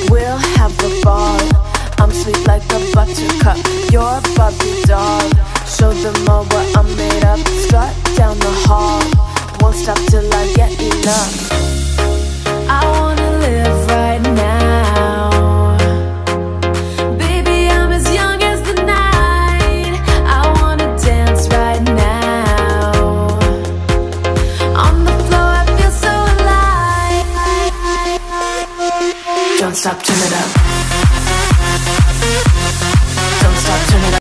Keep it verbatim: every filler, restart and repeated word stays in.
We'll have the ball. I'm sweet like a buttercup, you're a Barbie doll. Show them all what I'm made of. Strut down the hall, won't stop till I get enough. I wanna live right now. Baby, I'm as young as the night. I wanna dance right now. On the floor, I feel so alive. Don't stop, turn it up.